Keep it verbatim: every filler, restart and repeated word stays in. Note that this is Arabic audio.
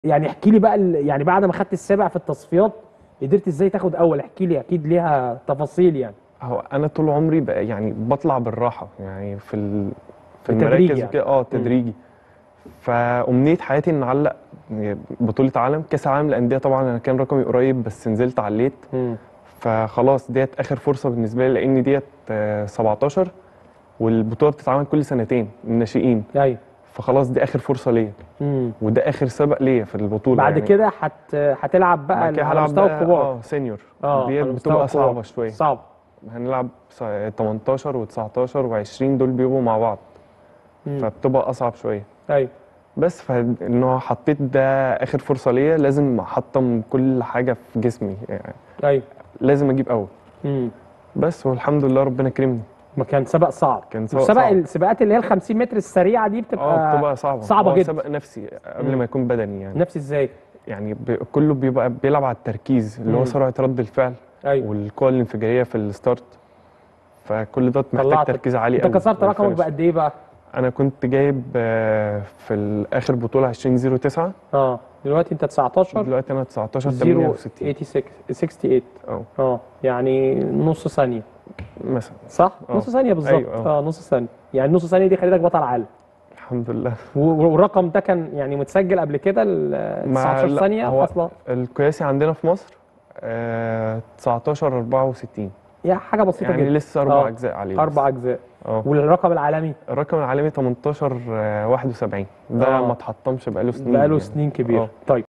يعني احكِ لي بقى ال يعني بعد ما خدت السابع في التصفيات، قدرت إزاي تاخد أول؟ احكِ لي أكيد ليها تفاصيل يعني. هو أنا طول عمري ب يعني باطلع بالراحة، يعني في ال في بالتدريج المراكز يعني. وكده آه إمم. تدريجي. فأمنية حياتي إني أعلّق بطولة عالم، كأس العالم للأندية طبعًا أنا كان رقمي قريب بس نزلت علّيت، إمم. فخلاص ديّة آخر فرصة بالنسبة لي لإن ديّة سبعتاشر والبطولة بتتعمل كل سنتين الناشئين، أيوه. فخلاص دي آخر فرصة ليّا، إمم. وده آخر سبق ليّا في البطولة بعد يعني. كده هت هتلعب بقى بعد ال كده على هالعب مستوى بقى الكبار. آه senior آه، ديّة على مستوى بتبقى الكبار، صعبة شوية. صعبة. هنلعب س تمنتاشر وتسعتاشر وعشرين دول بيبقوا مع بعض، إمم. فبتبقى أصعب شوية. أيوه. بس فإنه حطيت ده آخر فرصة ليّا، لازم أحطّم كل حاجة في جسمي يعني أيوه. لازم أجيب أول. إمم. بس والحمد لله ربنا كرمني. ما كان سبق صعب. كان سبق وسبق صعب. السباقات اللي هي الخمسين متر السريعة دي آه بتبقى بتبقى صعبة، صعبة هو جدًا. سبق نفسي قبل إمم. ما يكون بدني يعني. نفسي إزاي؟ يعني ب كله بيبقى بيلعب على التركيز، اللي هو إمم. سرعة رد الفعل أيوه. والقوة الانفجارية في الstart، فكل دوّة محتاج طلّعت تركيز عالي أنت أوي كسرت رقمك والfinish. بقد إيه بقى؟ أنا كنت جايب في ال آخر بطولة عشرين زيرو تسعة. آه، دلوقتي أنت تسعتاشر دلوقتي أنا تسعتاشر تمانية زيرو وستين. إيتي سكس ستة وستين. آه. آه، يعني نُص ثانية. مثلًا. صح؟ آه. نُص ثانية بالضبط، أيوه آه. آه نُص ثانية. يعني نُص ثانية دي خلّتك بطل عالم. الحمد لله. و والرقم ده كان يعني متسجل قبل كده ال ما تسعتاشر لأ، ثانية هو فاصلة القياسي عندنا في مصر آآ تسعتاشر أربعة وستين. ياه! حاجة بسيطة يعني جدًا. لسه أربع آه، أجزاء عليه أربع لسه. أجزاء. آه. والرقم العالمي؟ الرقم العالمي تمنتاشر واحد وسبعين، ده ما آه. اتحطّمش بقى له بقى سنين له يعني. سنين كبيرة. آه. طيب.